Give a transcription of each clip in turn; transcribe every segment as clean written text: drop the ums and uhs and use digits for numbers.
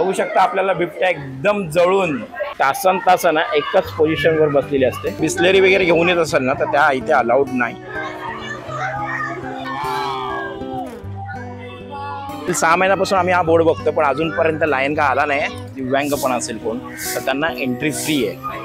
बघू शकता आपल्याला बिबट्या एकदम जळून तासन तासाना एकच पोझिशनवर बसलेली असते। बिस्लेरी वगैरे घेऊन येत असेल ना तर त्या इथे अलाउड नाही। 6 महिन्यापासून आम्ही हा बोर्ड बघतो पण अजूनपर्यंत लायन का आला नाही। दिव्यांग पण असेल कोण तर त्यांना एंट्री फ्री आहे।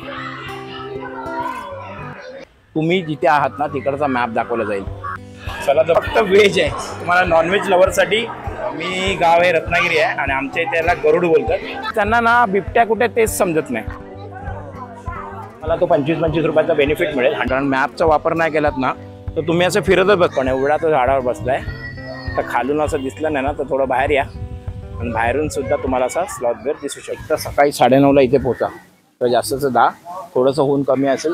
तुम्ही जिथे आहात ना तिकडचा मॅप दाखवला जाईल। चला तर फक्त व्हेज आहे, तुम्हाला नॉनव्हेज लवरसाठी मी गाव आहे रत्नागिरी आहे आणि आमच्या इथे याला गरुड बोलतात। त्यांना ना बिबट्या कुठे तेच समजत नाही। मला तो 25-25 रुपयाचा बेनिफिट मिळेल। कारण मॅपचा वापर नाही केलात ना तर तुम्ही असं फिरतच बस। पण एवढा तो झाडावर बसलाय तर खालून असं दिसलं नाही ना तर थोडं बाहेर या आणि बाहेरून सुद्धा तुम्हाला असा स्लॉथ बेर दिसू शकतो। तर सकाळी 9:30ला इथे पोहोचा तर जास्तचं 10 थोडंसं ऊन कमी असेल।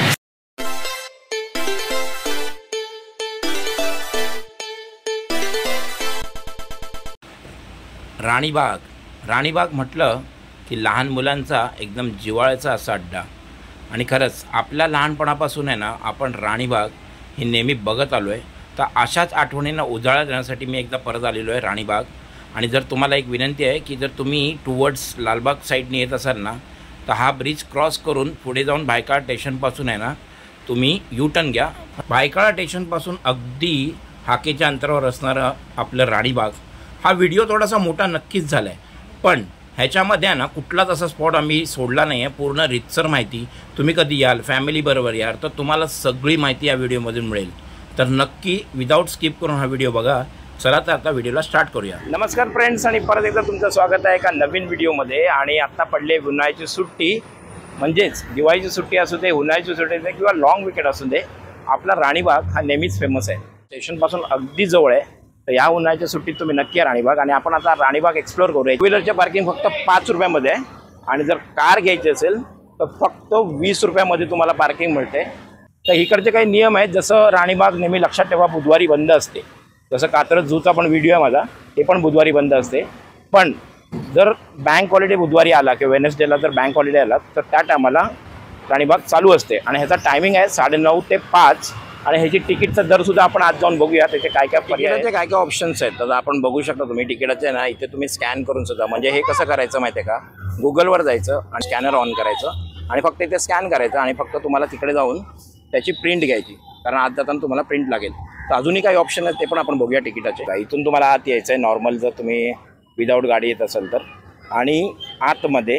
राणीबाग म्हटलं की लहान मुलांचा एकदम जिव्हाळ्याचा असा अड्डा। आणि खरंच आपल्या लहानपणापासून आहे ना आपण राणीबाग ही नेहमी बघत आलो आहे। तर अशाच आठवणींना उजाळा देण्यासाठी मी एकदा परत आलेलो आहे राणीबाग। आणि जर तुम्हाला एक विनंती आहे की जर तुम्ही टुवर्ड्स लालबाग साईडने येत असाल ना तर हा ब्रिज क्रॉस करून पुढे जाऊन भायखळा स्टेशनपासून आहे ना तुम्ही यू टर्न घ्या। भायखळा स्टेशनपासून अगदी हाकेच्या अंतरावर असणारं आपलं राणीबाग हा व्हिडिओ थोडासा मोठा नक्कीच झाला आहे पण ह्याच्यामध्ये ना कुठलाच असा स्पॉट आम्ही सोडला नाही आहे। पूर्ण रितसर माहिती तुम्ही कधी याल फॅमिलीबरोबर याल तर तुम्हाला सगळी माहिती या व्हिडिओमधून मिळेल। तर नक्की विदाऊट स्किप करून हा व्हिडिओ बघा। चला तर आता व्हिडिओला स्टार्ट करूया। नमस्कार फ्रेंड्स आणि परत एकदा तुमचं स्वागत आहे एका नवीन व्हिडिओमध्ये। आणि आता पडले उन्हाळ्याची सुट्टी म्हणजेच दिवाळीची सुट्टी असू दे उन्हाळ्याची सुट्टी असू दे किंवा लॉंग विकेंड असू दे आपला राणीबाग हा नेहमीच फेमस आहे। स्टेशनपासून अगदी जवळ आहे तर या उन्हाळ्याच्या सुट्टीत तुम्ही नक्की या राणीबाग। आणि आपण आता राणीबाग एक्सप्लोर करूया। टू व्हीलरचे पार्किंग फक्त 5 रुपयामध्ये आहे आणि जर कार घ्यायची असेल तर फक्त 20 रुपयामध्ये तुम्हाला पार्किंग मिळते। तर इकडचे काही नियम आहेत जसं राणीबाग नेहमी लक्षात ठेवा बुधवारी बंद असते। जसं कात्रज झूचा पण व्हिडिओ आहे माझा ते पण बुधवारी बंद असते। पण जर बँक हॉलिडे बुधवारी आला किंवा वेनसडेला जर बँक हॉलिडे आला तर त्या टायमाला राणीबाग चालू असते। आणि ह्याचा टायमिंग आहे 9:30 ते 5 आणि ह्याची तिकीटचा दरसुद्धा आपण आज जाऊन बघूया त्याचे काय काय पर्याय काय काय ऑप्शन्स आहेत। तर आपण बघू शकता तुम्ही तिकिटाचे ना इथे तुम्ही स्कॅन करून सुद्धा म्हणजे हे कसं करायचं माहिती आहे का गुगलवर जायचं आणि स्कॅनर ऑन करायचं आणि फक्त इथे स्कॅन करायचं आणि फक्त तुम्हाला तिकडे जाऊन त्याची प्रिंट घ्यायची कारण आज जाताना तुम्हाला प्रिंट लागेल। तर अजूनही काही ऑप्शन आहेत ते पण आपण बघूया तिकिटाचे। इथून तुम्हाला आत यायचं आहे नॉर्मल जर तुम्ही विदाऊट गाडी येत असेल तर। आणि आतमध्ये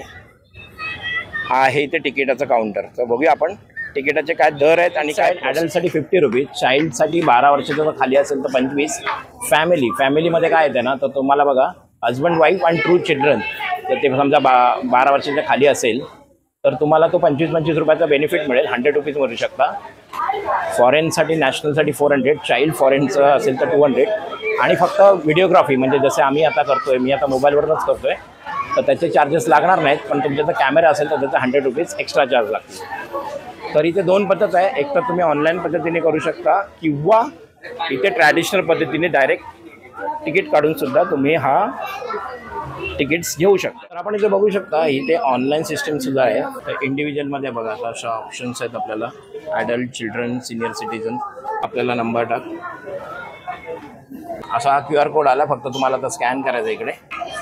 आहे इथे तिकिटाचं काउंटर तर बघूया आपण तिकिटाचे काय दर आहेत आणि काय। ॲडल्टसाठी 50 रुपीज, चाइल्डसाठी 12 वर्षाच्या खाली असेल तर 25। फॅमिलीमध्ये काय येते ना तर तुम्हाला बघा हजबंड वाईफ अँड 2 चिल्ड्रन तर ते समजा 12 वर्षाच्या खाली असेल तर तुम्हाला तो 25-25 रुपयाचा बेनिफिट मिळेल। 100 रुपीज भरू शकता। फॉरेनसाठी नॅशनलसाठी 400, चाइल्ड फॉरेनचं असेल तर 200 आणि फक्त व्हिडिओग्राफी म्हणजे जसे आम्ही आता करतोय मी आता मोबाईलवरूनच करतोय तर त्याचे चार्जेस लागणार नाहीत। पण तुमचा जर कॅमेरा असेल तर त्याचा 100 रुपीज एक्स्ट्रा चार्ज लागतील। तर इथे 2 पद्धत आहे, एक तर तुम्ही ऑनलाईन पद्धतीने करू शकता किंवा इथे ट्रॅडिशनल पद्धतीने डायरेक्ट तिकीट काढून सुद्धा तुम्ही हा तिकीट्स घेऊ शकता। तर आपण इथे बघू शकता इथे ऑनलाईन सिस्टम सुद्धा आहे। तर इंडिव्हिज्युअलमध्ये बघा अशा ऑप्शन्स आहेत आपल्याला ॲडल्ट, चिल्ड्रन, सिनियर सिटीजन। आपल्याला नंबर टाक असा QR कोड आला फक्त तुम्हाला आता स्कॅन करायचा इकडे।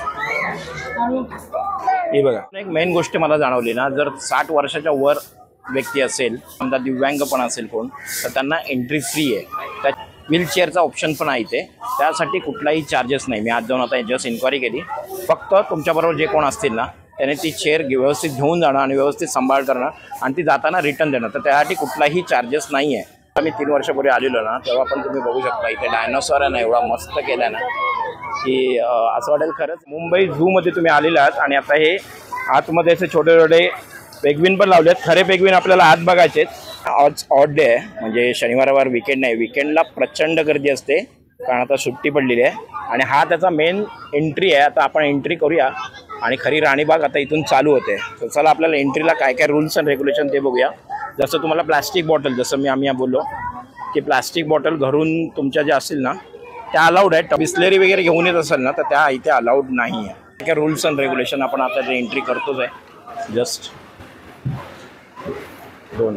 हे बघा एक मेन गोष्ट मला जाणवली ना जर 60 वर्षाच्या वर व्यक्ती असेल समजा दिव्यांग पण असेल कोण तर त्यांना एंट्री फ्री आहे। त्या व्हीलचेअरचा ऑप्शन पण आहे इथे त्यासाठी कुठलाही चार्जेस नाही। मी आज जाऊन आता जस्ट इन्क्वायरी केली फक्त तुमच्याबरोबर जे कोण असतील ना त्याने ती चेअर व्यवस्थित घेऊन जाणं आणि व्यवस्थित सांभाळ करणं आणि ती जाताना रिटर्न देणं तर त्यासाठी कुठलाही चार्जेस नाही आहे। आम्ही 3 वर्षापूर्वी आलेलो ना तेव्हा पण तुम्ही बघू शकता इथे डायनोसॉर आहे ना एवढा मस्त केला ना की असं वाटेल खरंच मुंबई झूमध्ये तुम्ही आलेले आहात। आणि आता हे आतमध्ये असे छोटे छोटे पेग्विन पण लावलेत। खरे पेग्विन आपल्याला आत बघायचे आज ऑड डे आहे म्हणजे शनिवार विकेंड नाही। विकेंडला प्रचंड गर्दी असते कारण आता सुट्टी पडलेली आहे आणि हा त्याचा मेन एंट्री आहे। आता आपण एंट्री करूया आणि खरी राणीबाग आता इथून चालू होते। तर चला आपल्याला एंट्रीला काय काय रूल्स अँड रेग्युलेशन ते बघूया। जसं तुम्हाला प्लास्टिक बॉटल जसं आम्ही बोललो की प्लास्टिक बॉटल घरून तुमच्या ज्या असतील ना त्या अलाउड आहेत। बिस्लेरी वगैरे घेऊन येत असेल ना तर त्या इथे अलाउड नाही आहे। काय रूल्स अँड रेग्युलेशन आपण आता ते एंट्री करतोच आहे। जस्ट 2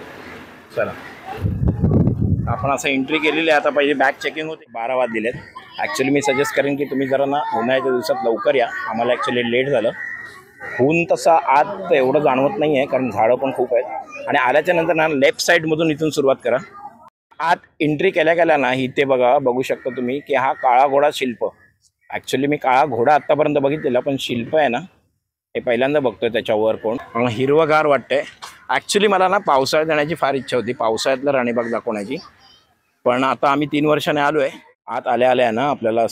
चला आपण असं एंट्री केलेली आहे। आता पहिले बॅग चेकिंग होते 12 वाजलेले आहेत ॲक्च्युली मी सजेस्ट करेन की तुम्ही जरा ना उन्हाळ्याच्या दिवसात लवकर या. आम्हाला ॲक्च्युली लेट झालं. ऊन तसं आत एवढं जाणवत नाही आहे कारण झाडं पण खूप आहेत. आणि आल्याच्या नंतर ना लेफ्ट साईडमधून इथून सुरुवात करा. आत एंट्री केल्या ना इथे बघू शकता तुम्ही की हा काळा घोडा शिल्प. ॲक्च्युली मी काळा घोडा आत्तापर्यंत बघितलेला, पण शिल्प आहे ना हे पहिल्यांदा बघतोय त्याच्यावर कोण. हिरवगार वाटतंय. ॲक्च्युली मला ना पावसाळ्यात जाण्याची फार इच्छा होती, पावसाळ्यातलं राणीबाग दाखवण्याची. पण आता आम्ही 3 वर्षाने आलो आहे. आत आल्या ना आपल्याला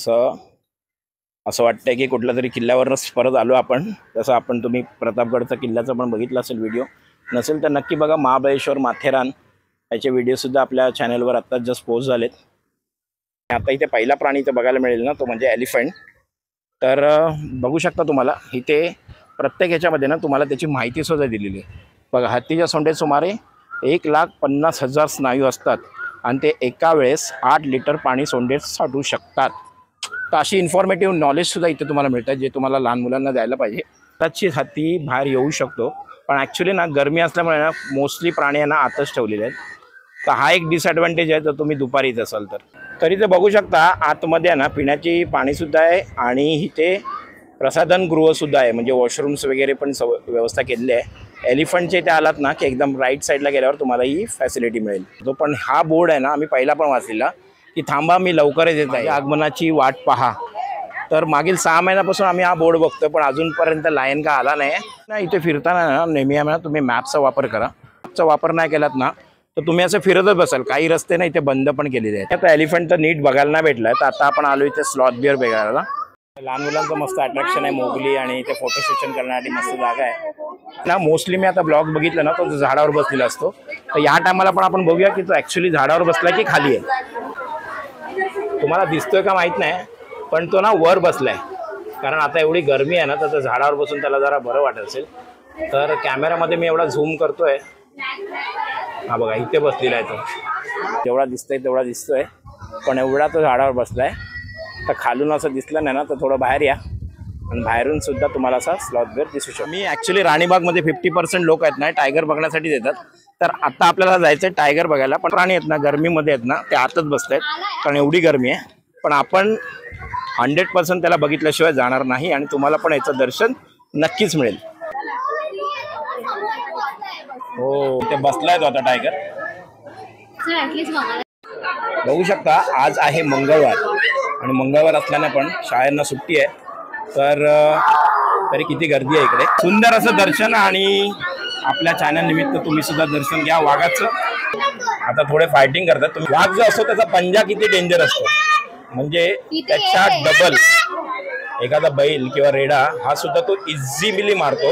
असं वाटतंय की कुठल्या तरी किल्ल्यावरच परत आलो आपण. तसं आपण तुम्ही प्रतापगडचा किल्ल्याचा पण बघितला असेल व्हिडिओ. नसेल तर नक्की बघा. महाबळेश्वर, माथेरान याचे व्हिडिओसुद्धा आपल्या चॅनलवर आत्ताच जस्ट पोस्ट झालेत. आता इथे पहिला प्राणी इथे बघायला मिळेल ना तो म्हणजे एलिफंट. तर बघू शकता तुम्हाला इथे प्रत्येक ह्याच्यामध्ये ना तुम्हाला त्याची माहितीसुद्धा दिलेली आहे. बघा, हत्तीच्या सोंडेत सुमारे 1,50,000 स्नायू असतात आणि ते एका वेळेस 8 लिटर पाणी सोंडेत साठवू शकतात. तर अशी इन्फॉर्मेटिव्ह नॉलेजसुद्धा इथे तुम्हाला मिळतात जे तुम्हाला लहान मुलांना द्यायला पाहिजे. त्याची हत्ती बाहेर येऊ शकतो, पण ॲक्च्युली ना गरमी असल्यामुळे ना मोस्टली प्राणी यांना आतच ठेवलेले आहेत. तर हा एक डिसॲडव्हान्टेज आहे जर तुम्ही दुपारी येत असाल तर. तरी ते बघू शकता आतमध्ये ना पिण्याची पाणीसुद्धा आहे आणि इथे प्रसाधन गृहसुद्धा आहे, म्हणजे वॉशरूम्स वगैरे पण व्यवस्था केलेली आहे. एलिफंटच्या इथे आलात ना की एकदम राईट साईडला गेल्यावर तुम्हाला ही फॅसिलिटी मिळेल. जो पण हा बोर्ड आहे ना आम्ही पहिला पण वाचलेला की थांबा मी लवकरच येत आहे, आगमनाची वाट पहा. तर मागील 6 महिन्यापासून आम्ही हा बोर्ड बघतो, पण अजूनपर्यंत लायन का आला नाही ना. इथे फिरताना ना नेहमी आम्हाला तुम्ही मॅपचा वापर करा. मॅपचा वापर नाही केलात ना तर तुम्ही असं फिरतच बसाल. काही रस्ते ना इथे बंद पण केलेले आहेत. आता एलिफंट तर नीट बघायला नाही भेटला. तर आता आपण आलो इथे स्लॉथ बिअर बघायला. लहान मुलांचं मस्त अट्रॅक्शन आहे मोगली, आणि इथे फोटो सेशन करण्यासाठी मस्त जागा आहे ना. मोस्टली मी आता ब्लॉग बघितलं ना तो झाडावर बसलेला असतो. तर या टायमाला पण आपण बघूया की तो ॲक्च्युली झाडावर बसला की खाली आहे. तुम्हाला दिसतोय का माहीत नाही, पण तो ना वर बसलाय. कारण आता एवढी गरमी आहे ना तर झाडावर बसून त्याला जरा बरं वाटत असेल. तर कॅमेरामध्ये मी एवढा झूम करतोय. हा बघा इथे बसलेला आहे तो. जेवढा दिसतोय तेवढा दिसतोय, पण एवढा तो झाडावर बसलाय. तर खालून असं दिसलं नाही ना तर थोडं बाहेर या, आणि बाहेरून सुद्धा तुम्हाला असा स्लॉथ बिअर दिसू शकतो. मी ॲक्च्युली राणीबागमध्ये 50% लोक आहेत ना टायगर बघण्यासाठी देतात. तर आता आपल्याला जायचं आहे टायगर बघायला. पण प्राणी आहेत ना गरमीमध्ये आहेत ना ते आतच बसत आहेत कारण एवढी गरमी आहे. पण आपण 100% त्याला बघितल्याशिवाय जाणार नाही, आणि तुम्हाला पण याचं दर्शन नक्कीच मिळेल. हो ते बसलाय तो आता टायगर. बघू शकता आज आहे मंगळवार, आणि मंगळवार असल्याने पण शाळांना सुट्टी आहे. तर तरी किती गर्दी आहे इकडे. सुंदर असं दर्शन, आणि आपल्या चॅनल निमित्त तुम्ही सुद्धा दर्शन घ्या वाघाचं. आता थोडे फायटिंग करतात. तुम्ही वाघ जो असतो त्याचा पंजा किती डेंजर असतो, म्हणजे त्याच्या डबल एखादा बैल किंवा रेडा हा सुद्धा तो इझिली मारतो.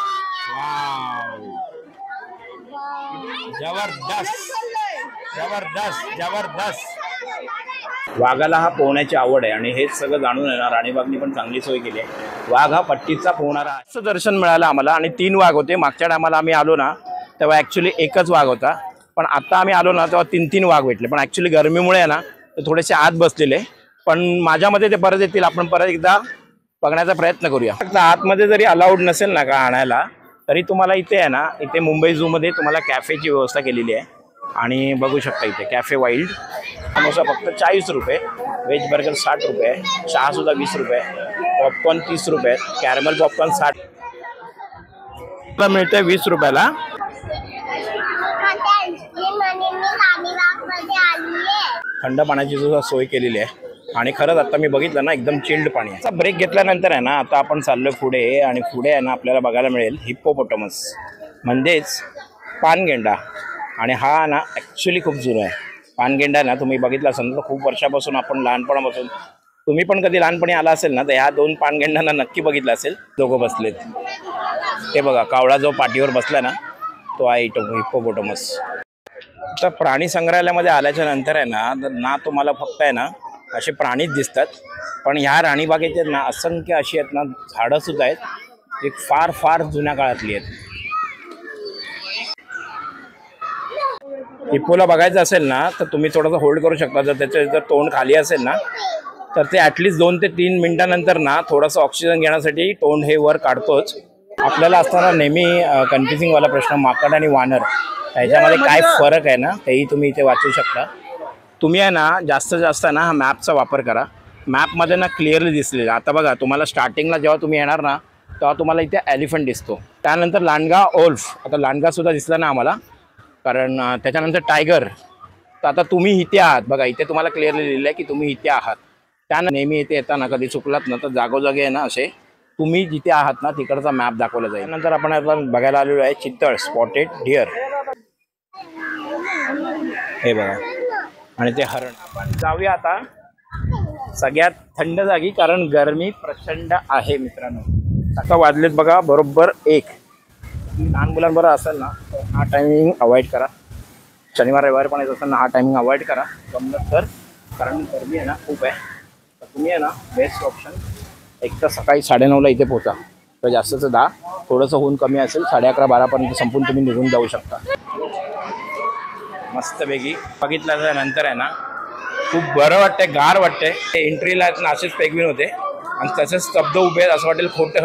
जबरदस्त जबरदस्त जबरदस्त. वाघाला हा पोहण्याची आवड आहे, आणि हेच सगळं जाणून आहे ना राणीबागनी पण चांगली सोय केली आहे. वाघ हा पट्टीचा पोहणारा. असं दर्शन मिळालं आम्हाला, आणि 3 वाघ होते. मागच्या टायमाला आम्ही आलो ना तेव्हा ॲक्च्युली एकच वाघ होता, पण आता आम्ही आलो ना तेव्हा 3 वाघ भेटले. पण ॲक्च्युली गरमीमुळे आहे ना ते थोडेसे आत बसलेले, पण माझ्यामध्ये ते परत येतील. आपण परत एकदा बघण्याचा प्रयत्न करूया. फक्त आतमध्ये जरी अलाउड नसेल ना का आणायला, तरी तुम्हाला इथे आहे ना इथे मुंबई झूमध्ये तुम्हाला कॅफेची व्यवस्था केलेली आहे. आणि बघू शकता इथे कॅफे वाईल्ड. समोसा फक्त 40 रुपये, व्हेज बर्गर 60 रुपये, चहासुद्धा 20 रुपये, पॉपकॉर्न 30 रुपये, कॅरमल पॉपकॉर्न 60 मिळते 20 रुपयाला. थंड पाण्याची सुद्धा सोय केलेली आहे, आणि खरंच आता मी बघितलं ना एकदम चिल्ड पाणी आहे. ब्रेक घेतल्यानंतर आहे ना आता आपण चाललो पुढे, आणि पुढे आहे ना आपल्याला बघायला मिळेल हिप्पोपोटामस म्हणजेच पानगेंडा. आणि हा ना ॲक्च्युली खूप जुना आहे. पानगेंडा ना तुम्ही बघितला असेल तर खूप वर्षापासून आपण लहानपणापासून, तुम्ही पण कधी लहानपणी आला असेल ना तर ह्या 2 पानगेंडांना नक्की बघितलं असेल. दोघं बसलेत ते बघा. कावळा जो पाठीवर बसला ना तो आहे हिप्पोपोटामस. तर प्राणी संग्रहालयामध्ये आल्याच्या नंतर आहे ना तुम्हाला फक्त आहे ना असे प्राणीच दिसतात, पण ह्या राणीबागेचे ना असंख्य अशी आहेत ना झाडंसुद्धा आहेत जी फार फार जुन्या काळातली आहेत. हिप्पोला बघायचं असेल ना तर तुम्ही थोडंसं होल्ड करू शकता. जर त्याचं जर तोंड खाली असेल ना तर ते ॲटलिस्ट 2 ते 3 मिनिटानंतर ना थोडंसं ऑक्सिजन घेण्यासाठी तोंड हे वर काढतोच. आपल्याला असताना नेहमी कन्फ्युजिंगवाला प्रश्न माकड आणि वानर ह्याच्यामध्ये काय फरक आहे ना तेही तुम्ही इथे वाचू शकता. तुम्ही आहे ना जास्तीत जास्त ना हा मॅपचा वापर करा. मॅपमध्ये ना क्लिअरली दिसलेलं. आता बघा तुम्हाला स्टार्टिंगला जेव्हा तुम्ही येणार ना तेव्हा तुम्हाला इथे एलिफंट दिसतो. त्यानंतर लांडगा ओल्फ, आता लांडगासुद्धा दिसला ना आम्हाला, कारण त्याच्यानंतर टायगर. तर आता तुम्ही इथे आहात बघा, इथे तुम्हाला क्लिअरली लिहिलं आहे की तुम्ही इथे आहात. त्यानं नेहमी इथे येताना कधी चुकलात ना तर जागोजागी आहे ना असे तुम्ही जिथे आहात ना तिकडचा मॅप दाखवला जाईल. त्यानंतर आपण आता बघायला आलेलो आहे चित्तळ स्पॉटेड डिअर, हे बघा, आणि ते हरण. आपण जाऊया आता सगळ्यात थंड जागी, कारण गरमी प्रचंड आहे मित्रांनो. आता वाजलेत बघा बरोबर 1. लहान मुलांबरोबर असेल ना तर हा टायमिंग अवॉइड करा. शनिवार रविवार पण येत असेल ना हा टायमिंग अवॉइड करा जमलं तर, कारण गरमी आहे ना खूप आहे. तर तुम्ही आहे ना बेस्ट ऑप्शन एक तर सकाळी 9:30ला इथे पोहोचा, तर जास्तचं 10, थोडंसं ऊन कमी असेल 11:30-12पर्यंत संपून तुम्ही निघून जाऊ शकता मस्तपैकी. बघितल्यानंतर आहे ना खूप बरं वाटतंय, गार वाटतंय. एंट्रीला आहेत ना असेच पेंग्विन होते आणि तसेच स्तब्ध उभे आहेत, असं वाटेल खोटं.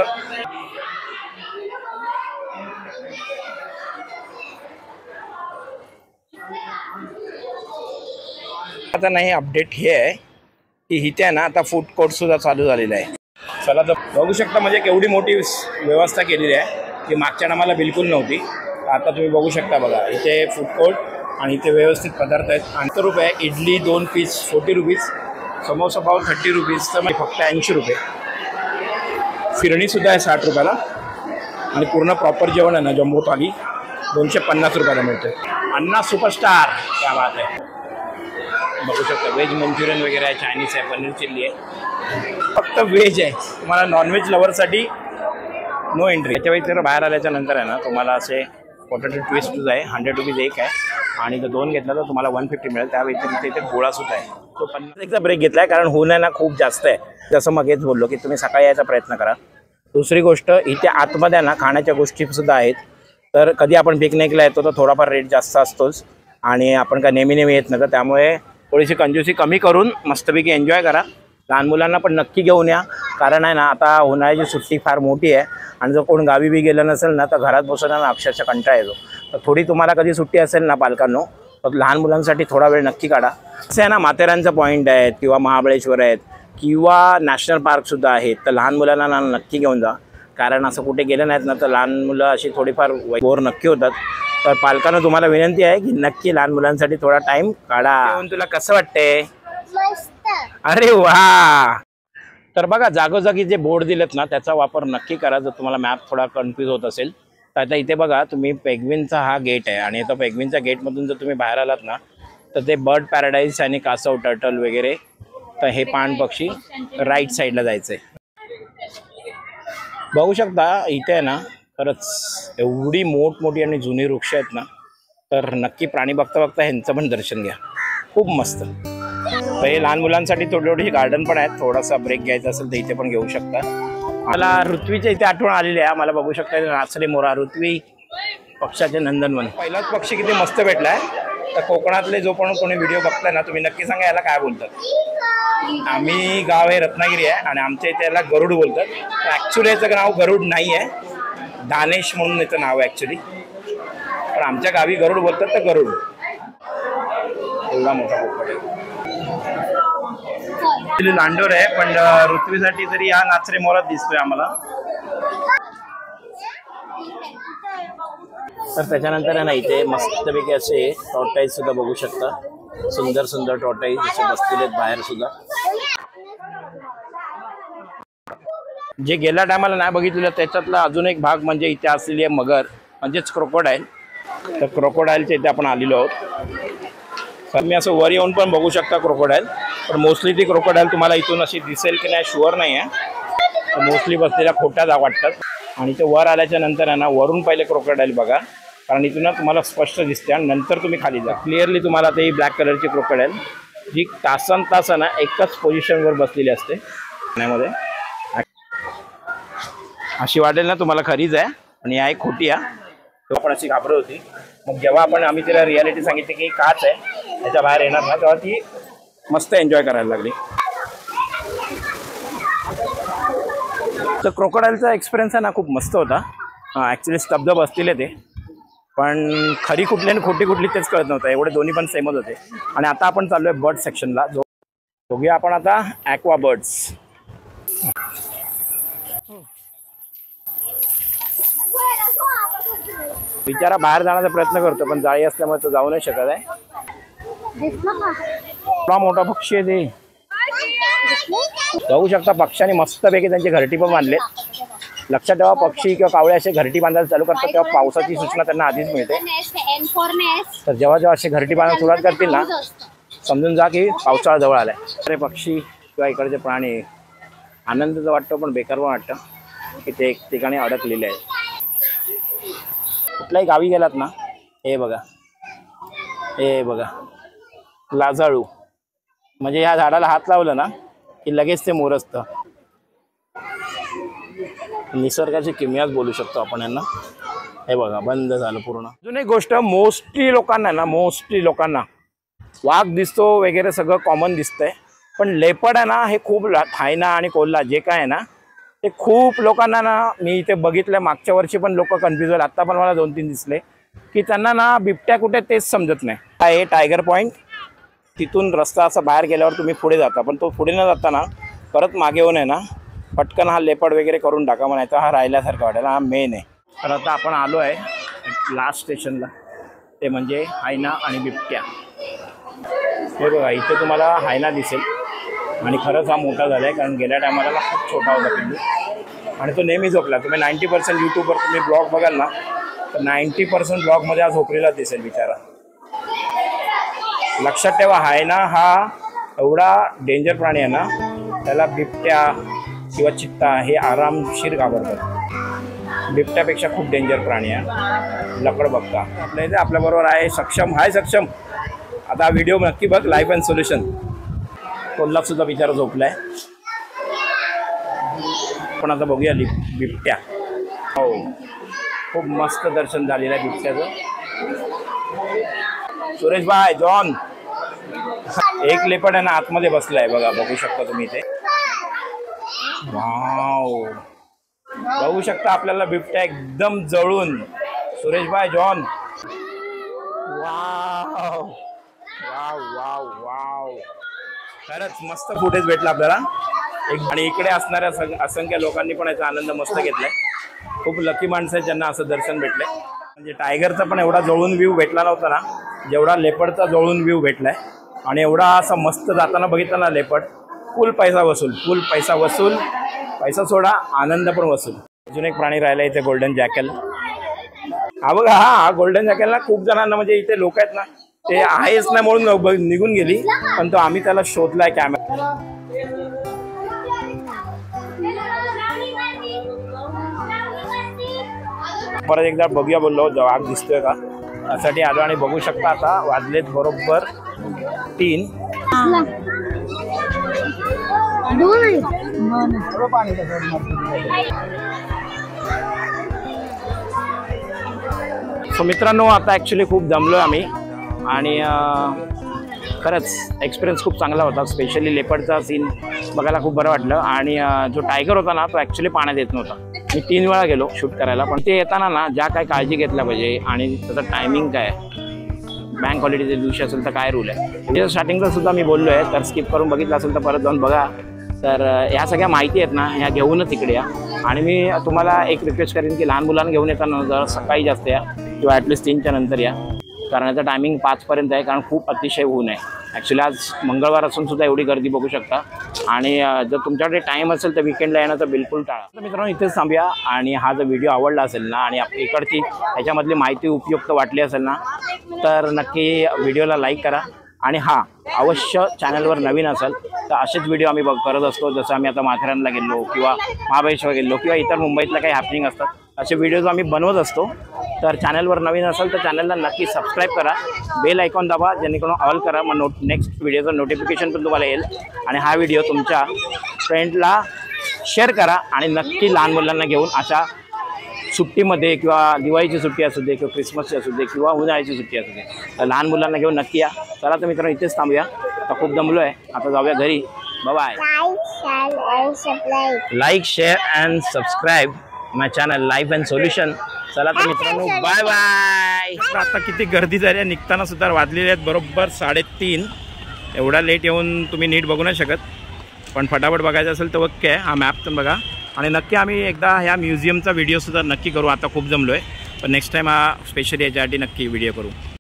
आता नाही अपडेट हे आहे की इथे आहे ना आता फूड कोर्ट सुद्धा चालू झालेलं आहे. चला तर बघू शकता म्हणजे केवढी मोठी व्यवस्था केलेली आहे की मागच्या टायमाला बिलकुल नव्हती. आता तुम्ही बघू शकता बघा इथे फूड कोर्ट आणि इथे व्यवस्थित पदार्थ आहेत. 80 रुपये idli 2 piece 40 rupees, samosa pav 30 rupees, तर मग फक्त 80 रुपये. फिरणीसुद्धा आहे 60 रुपयाला आणि पूर्ण प्रॉपर जेवण आहे ना जम्बो थाली 250 रुपयाला मिळते. अन्ना सुपरस्टार क्या बात आहे. बघू शकता व्हेज मंचुरियन वगैरे आहे, चायनीज आहे, पनीर चिल्ली आहे. फक्त व्हेज आहे, तुम्हाला नॉनव्हेज लवरसाठी नो एंट्री. याच्या व्यतिरिक्त बाहेर आल्याच्या नंतर आहे ना तुम्हाला असे पोटॅटो ट्विस्ट आहे 100 रुपीज एक आहे, आणि जर 2 घेतला तर तुम्हाला 150 मिळेल. त्या व्यतिरिक्त इथे गोळासुद्धा आहे. तो 50चा ब्रेक घेतला आहे कारण ऊन आहे ना खूप जास्त आहे. जसं मग हेच बोललो की तुम्ही सकाळी यायचा प्रयत्न करा. दुसरी गोष्ट इथे आतमध्ये ना खाण्याच्या गोष्टीसुद्धा आहेत. तर कधी आपण पिकनिकला येतो तर थोडाफार रेट जास्त असतोच आणि आपण काय नेहमी येत नाही, तर त्यामुळे थोडीशी कंजूसी कमी करून मस्तपैकी एन्जॉय करा. लहान मुलांना पण नक्की घेऊन या, कारण आहे ना आता उन्हाळ्याची सुट्टी फार मोठी आहे आणि जर कोण गावी बी गेलं नसेल ना तर घरात बसून ना अक्षरशः कंटाळा येतो. तर थोडी तुम्हाला कधी सुट्टी असेल ना पालकांनो तर लहान मुलांसाठी थोडा वेळ नक्की काढा. असं आहे ना माथेरानचं पॉईंट आहेत किंवा महाबळेश्वर आहेत किंवा नॅशनल पार्कसुद्धा आहेत, तर लहान मुलांना ना नक्की घेऊन जा. कारण असं कुठे गेलं नाहीत ना तर लहान मुलं अशी थोडीफार बोर नक्की होतात. तर पालकांना तुम्हाला विनंती आहे की नक्की लहान मुलांसाठी थोडा टाईम काढा. तुला कसं वाटतंय? अरे वा. तर बघा जागोजागी जे बोर्ड दिलेत ना त्याचा वापर नक्की करा जर तुम्हाला मॅप थोडा कन्फ्यूज होत असेल. तर आता इथे बघा तुम्ही पेंग्विनचा हा गेट आहे आणि आता पेंग्विनच्या गेटमधून जर तुम्ही बाहेर आलात ना तर ते बर्ड पॅराडाईज आणि कासव टर्टल वगैरे, तर हे पाण पक्षी राईट साईडला जायचं आहे. बघू शकता इथे आहे ना खरंच एवढी मोठमोठी आणि जुनी वृक्ष आहेत ना, तर नक्की प्राणी बघता बघता ह्यांचं पण दर्शन घ्या, खूप मस्त. तर हे लहान मुलांसाठी थोडी गार्डन पण आहेत, थोडासा ब्रेक घ्यायचा असेल तर इथे पण घेऊ शकता. मला ऋत्वीच्या इथे आठवण आलेली आहे. मला बघू शकता नाचले मोरा ऋत्वी पक्षाचे नंदनवन. पहिलाच पक्षी किती मस्त भेटला आहे. तर कोकणातले जो पण कोणी व्हिडिओ बघताय ना तुम्ही नक्की सांगा याला काय बोलतात. आम्ही गाव आहे रत्नागिरी आहे आणि आमच्या इथे याला गरुड बोलतात. ॲक्च्युली याचं नाव गरुड नाही आहे, दानेश म्हणून याचं नाव आहे ॲक्च्युली, पण आमच्या गावी गरुड बोलतात. तर गरुड एवढा मोठा पोपट आहे. लांडोर आहे पण ऋत्वीसाठी तरी हा नाचरे मोरात दिसतोय आम्हाला. तर त्याच्यानंतर आहे ना इथे मस्तपैकी असे टॉर्टाईज सुद्धा बघू शकता. सुंदर सुंदर टॉर्टाईज असे बसलेले आहेत बाहेर सुद्धा. जे गेल्या टायमाला नाही बघितलेलं त्याच्यातला अजून एक भाग म्हणजे इथे असलेली आहे मगर म्हणजेच क्रोकोडाईल. तर क्रोकोडाईलच्या इथे आपण आलेलो आहोत. तुम्ही असं वर येऊन पण बघू शकता क्रोकोडाईल, पण मोस्टली ती क्रोकोडाईल तुम्हाला इथून अशी दिसेल की नाही शुअर नाही आहे. मोस्टली बसलेल्या खोट्या वाटतात. आणि ते वर आल्याच्या नंतर आहे ना वरून पहिले क्रोकोडाईल बघा, कारण इथून तुम्हाला स्पष्ट दिसते आणि नंतर तुम्ही खाली जा. क्लिअरली तुम्हाला ते ब्लॅक कलरची क्रोकोडाईल जी तासन तास ना एकच पोझिशनवर बसलेली असते पाण्यामध्ये. अशी वाटेल ना तुम्हाला खरीच आहे आणि या एक खोटी आहे. तेव्हा पण अशी घाबरत होती. मग जेव्हा आम्ही तिला रियालिटी सांगितली की काच आहे त्याच्या बाहेर येणार ना, तेव्हा ती मस्त एन्जॉय करायला लागली. तर क्रोकोडाईलचा एक्सपिरियन्स आहे ना खूप मस्त होता. ॲक्च्युली स्तब्ध बसलेले ते, पण खरी कुठली आणि खोटी कुठली तेच कळत नव्हतं. एवढे दोन्ही पण सेमच होते. आणि आता आपण चाललो आहे बर्ड सेक्शनला, जो बघूया आपण आता ॲक्वा बर्ड्स. बिचारा बाहेर जाण्याचा प्रयत्न करतो पण जाळी असल्यामुळे तो जाऊ नाही शकत आहे. एवढा मोठा पक्षी आहे ते. जाऊ शकता पक्ष्यांनी मस्तपैकी त्यांचे घरटी पण बांधले. लक्षात ठेवा पक्षी किंवा कावळे असे घरटी बांधायला चालू करतात तेव्हा पावसाची सूचना त्यांना आधीच मिळते. तर जेव्हा जेव्हा असे घरटी बांधायला सुरुवात करतील ना समजून जा की पावसाळा जवळ आलाय. अरे पक्षी किंवा इकडचे प्राणी आनंद तर वाटतो पण बेकार पण वाटतं की ते एक ठिकाणी अडकलेले आहे. कुठल्याही गावी गेलात ना हे बघा लाजाळू म्हणजे ह्या झाडाला हात लावलं ना की लगेच ते मोरसतं. निसर्गाची किमयाच बोलू शकतो आपण यांना. हे बघा बंद झालं पूर्ण. अजून एक गोष्ट मोस्टली लोकांना वाघ दिसतो वगैरे सगळं कॉमन दिसतंय पण लेपर्ड आहे ना हे खूप थायना आणि कोल्हा जे काय आहे ना ते खूप लोकांना ना मी इथे बघितलं. मागच्या वर्षी पण लोक कन्फ्यूज झाले. आत्ता पण मला 2-3 दिसले की त्यांना ना बिबट्या कुठे तेच समजत नाही. हे टायगर पॉईंट तिथून रस्ता असा बाहेर गेल्यावर तुम्ही पुढे जाता पण तो पुढे न जाता ना परत मागे येऊन आहे ना पटकन हा लेपर्ड वगैरे करून टाका म्हणायचा. हा राहिल्यासारखा वाटेल. हा मेन आहे. तर आता आपण आलो आहे लास्ट स्टेशनला ते म्हणजे हायना आणि बिबट्या. हे बघा इथे तुम्हाला हायना दिसेल आणि खरंच हा मोठा झाला आहे कारण गेल्या टायमाला खूप छोटा होता पिल्लू आणि तो नेहमी झोपला. तुम्ही 90% यूट्यूबवर तुम्ही ब्लॉग बघाल ना तर 90% ब्लॉगमध्ये हा झोपलेला दिसेल बिचारा. लक्षात ठेवा हायना हा एवढा डेंजर प्राणी आहे ना त्याला बिबट्या किंवा चित्ता हे आरामशीर घाबरतात. बिबट्यापेक्षा खूप डेंजर प्राणी आहे. लकड बघता आपल्या इथे आपल्याबरोबर आहे सक्षम. हाय सक्षम. आता हा व्हिडिओ नक्की बघ लाईफ अँड सोल्युशन. कोल्हाप सुद्धा बिचारा झोपलाय. पण आता बघूया बिबट्या. हो खूप मस्त दर्शन झालेलं आहे बिबट्याचं. सुरेश भाई जॉन एक लेपर्ड आहे ना आतमध्ये बसलाय बघा. बघू शकता तुम्ही इथे. वाव बघू शकता आपल्याला बिबट्या एकदम जवळून. सुरेश भाई John wow wow wow wow खरंच मस्त फुटेज भेटला आपल्याला. आणि इकडे असणाऱ्या असंख्य लोकांनी पण याचा आनंद मस्त घेतलाय. खूप लकी माणसं आहेत ज्यांना असं दर्शन भेटलंय. म्हणजे टायगरचा पण एवढा जवळून व्ह्यू भेटला नव्हता ना जेवढा लेपर्डचा जवळून व्ह्यू भेटलाय. आणि एवढा असा मस्त जाताना बघितला ना लेपर्ड फुल पैसा वसूल. पैसा सोडा आनंद पण वसूल. अजून एक प्राणी राहिला इथे गोल्डन जॅकल. हा बघा हा गोल्डन जॅकलला खूप जणांना म्हणजे इथे लोक आहेत ना ते आहेच नाही म्हणून निघून गेली पण तो आम्ही त्याला शोधलाय कॅमेरा. परत एकदा बघूया बोललो वाघ दिसतोय का त्यासाठी आलो आणि बघू शकता आता वाजलेत बरोबर 3. सो मित्रांनो आता ॲक्च्युली खूप जमलो आहे आम्ही आणि खरंच एक्सपिरियन्स खूप चांगला होता. स्पेशली लेपर्डचा सीन बघायला खूप बरं वाटलं. आणि जो टायगर होता ना तो ॲक्च्युली पाण्यात येत नव्हता. मी 3 वेळा गेलो शूट करायला पण ते येताना ना ज्या काय काळजी घेतल्या पाहिजे आणि त्याचं टायमिंग काय बँक हॉलिडेच्या दिवशी असेल तर काय रूल आहे म्हणजे स्टार्टिंगचा सुद्धा मी बोललो आहे. तर स्किप करून बघितलं असेल तर परत जाऊन बघा. तर ह्या सगळ्या माहिती आहेत ना ह्या घेऊनच इकडे या. आणि मी तुम्हाला एक रिक्वेस्ट करेन की लहान मुलांना घेऊन येताना जर सकाळी जास्त या किंवा ॲटलिस्ट 3च्या नंतर या कारण याचं टायमिंग 5पर्यंत आहे कारण खूप अतिशय ऊन आहे. ॲक्च्युली आज मंगळवार असून सुद्धा एवढी गर्दी बघू शकता. आणि जर तुमच्याकडे टाईम असेल तर विकेंडला येणं तर बिलकुल टाळा. तर मित्रांनो इथेच थांबूया. आणि हा जर व्हिडिओ आवडला असेल ना आणि इकडची ह्याच्यामधली माहिती उपयुक्त वाटली असेल ना तर नक्की व्हिडिओला लाईक करा. आणि हा अवश्य चॅनलवर नवीन असेल तर असेच व्हिडिओ आम्ही करत असतो. जसं आम्ही आता माथेरानला गेलो किंवा महाबळेश्वर गेलो किंवा इतर मुंबईतल्या काही हॅपनिंग असतात असे व्हिडिओज आम्ही बनवत असतो. तर चॅनलवर नवीन असेल तर चॅनलला नक्की सबस्क्राईब करा. बेल आयकॉन दाबा जेणेकरून ऑल करा. मग नेक्स्ट व्हिडिओचं नोटिफिकेशन पण तुम्हाला येईल. आणि हा व्हिडिओ तुमच्या फ्रेंडला शेअर करा. आणि नक्की लहान मुलांना घेऊन अशा सुट्टीमध्ये किंवा दिवाळीची सुट्टी असू दे किंवा क्रिसमसची असू दे किंवा उन्हाळ्याची सुट्टी असू दे तर लहान मुलांना घेऊन नक्की या. चला तर मित्रांनो इथेच थांबूया. आता खूप दमलो आहे. आता जाऊया घरी. Bye. Like share and subscribe my channel life and solution. चला तर मित्रांनो बाय बाय. आता किती गर्दी झाली आहे. निघताना सुद्धा वाजलेले आहेत बरोबर 3:30. एवढा लेट येऊन तुम्ही नीट बघू नाही शकत, पण फटाफट बघायचं असेल तर ओके आहे, हा मॅप पण बघा. आणि नक्की आम्ही एकदा ह्या म्युझियमचा व्हिडिओसुद्धा नक्की करू. आता खूप जमलो आहे, पण नेक्स्ट टाईम हा स्पेशली याच्यासाठी नक्की व्हिडिओ करू.